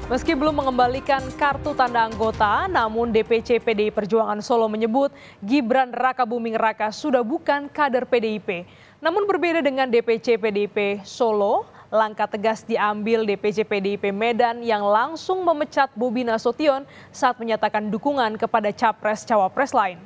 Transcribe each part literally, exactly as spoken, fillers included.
Meski belum mengembalikan kartu tanda anggota, namun D P C P D I Perjuangan Solo menyebut Gibran Rakabuming Raka sudah bukan kader P D I P. Namun berbeda dengan D P C P D I P Solo, langkah tegas diambil D P C P D I P Medan yang langsung memecat Bobi Nasution saat menyatakan dukungan kepada capres-cawapres lain.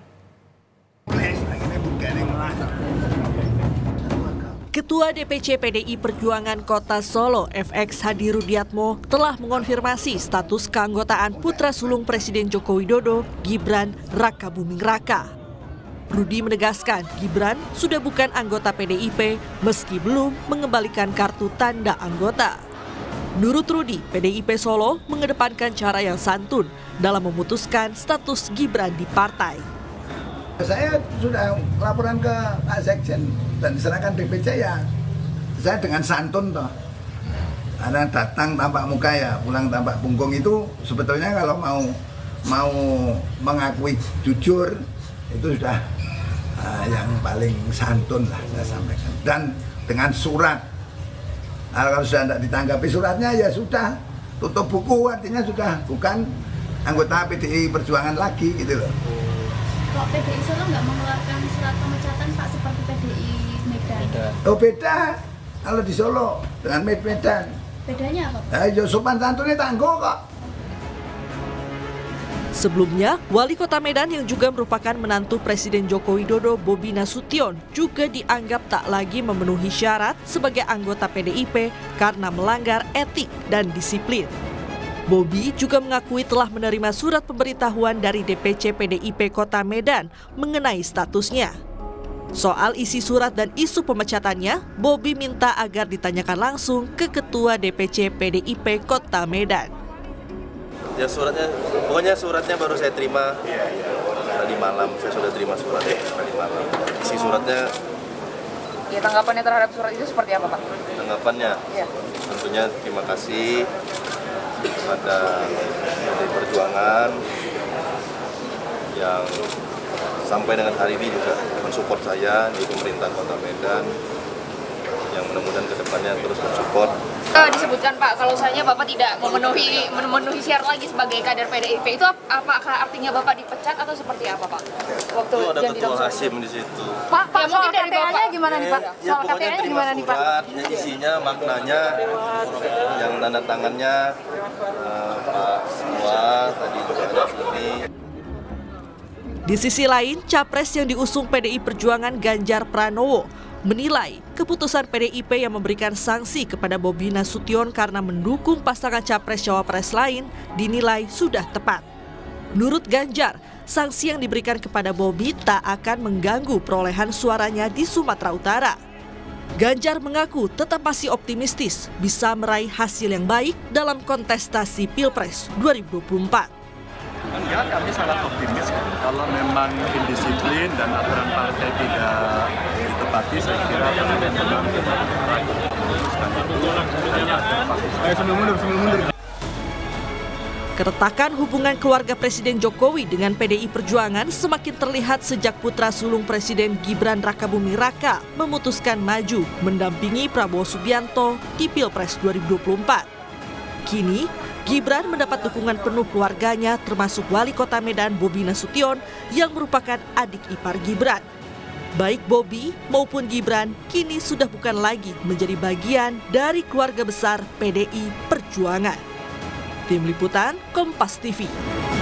Ketua D P C P D I Perjuangan Kota Solo, F X Hadi Rudiatmo, telah mengonfirmasi status keanggotaan putra sulung Presiden Joko Widodo, Gibran Rakabuming Raka. Rudi menegaskan Gibran sudah bukan anggota P D I P meski belum mengembalikan kartu tanda anggota. Menurut Rudi, P D I P Solo mengedepankan cara yang santun dalam memutuskan status Gibran di partai. Saya sudah laporan ke Pak Sekjen dan diserahkan D P C ya. Saya dengan santun toh. Ada datang tampak muka ya, pulang tampak punggung itu sebetulnya kalau mau mau mengakui jujur itu sudah uh, yang paling santun lah saya sampaikan. Dan dengan surat. Nah, kalau sudah tidak ditanggapi suratnya ya sudah tutup buku, artinya sudah bukan anggota P D I Perjuangan lagi gitu loh. Kok P D I Solo nggak mengeluarkan surat pemecatan Pak seperti P D I Medan? Oh beda, kalau di Solo dengan Medan. Bedanya apa Pak? Nah, ya sopan santunnya tangguh kok. Sebelumnya, Wali Kota Medan yang juga merupakan menantu Presiden Joko Widodo, Bobi Nasution, juga dianggap tak lagi memenuhi syarat sebagai anggota P D I P karena melanggar etik dan disiplin. Bobi juga mengakui telah menerima surat pemberitahuan dari D P C P D I P Kota Medan mengenai statusnya. Soal isi surat dan isu pemecatannya, Bobi minta agar ditanyakan langsung ke Ketua D P C P D I P Kota Medan. Ya suratnya, pokoknya suratnya baru saya terima tadi malam, saya sudah terima suratnya tadi malam. Isi suratnya. Ya, tanggapannya terhadap surat itu seperti apa Pak? Tanggapannya, ya. Tentunya terima kasih kepada P D I Perjuangan yang sampai dengan hari ini juga mensupport saya di pemerintahan Kota Medan, yang mudah-mudahan ke depannya terus mensupport. Uh, disebutkan Pak, kalau misalnya Bapak tidak memenuhi memenuhi syarat lagi sebagai kader P D I P, itu apakah artinya Bapak dipecat atau seperti apa Pak? Waktu itu ada Ketua Hasim di situ. Pak, Pak ya, mungkin dari Bapak gimana nih Pak? Ya, ya pokoknya terima surat, ya, isinya, maknanya, yang tanda tangannya uh, Pak Ketua tadi juga ada sini. Di sisi lain, capres yang diusung P D I Perjuangan Ganjar Pranowo menilai keputusan P D I P yang memberikan sanksi kepada Bobi Nasution karena mendukung pasangan capres-cawapres lain dinilai sudah tepat. Menurut Ganjar, sanksi yang diberikan kepada Bobi tak akan mengganggu perolehan suaranya di Sumatera Utara. Ganjar mengaku tetap masih optimistis bisa meraih hasil yang baik dalam kontestasi Pilpres dua ribu dua puluh empat. Ya, kami sangat optimis kalau memang indisiplin dan aturan partai tidak ditepati, saya kira benar-benar memutuskan itu dan ada faktor. Keretakan hubungan keluarga Presiden Jokowi dengan P D I Perjuangan semakin terlihat sejak putra sulung Presiden Gibran Rakabuming Raka memutuskan maju mendampingi Prabowo Subianto di Pilpres dua ribu dua puluh empat. Kini, Gibran mendapat dukungan penuh keluarganya termasuk Wali Kota Medan Bobi Nasution yang merupakan adik ipar Gibran. Baik Bobi maupun Gibran kini sudah bukan lagi menjadi bagian dari keluarga besar P D I Perjuangan. Tim Liputan Kompas T V.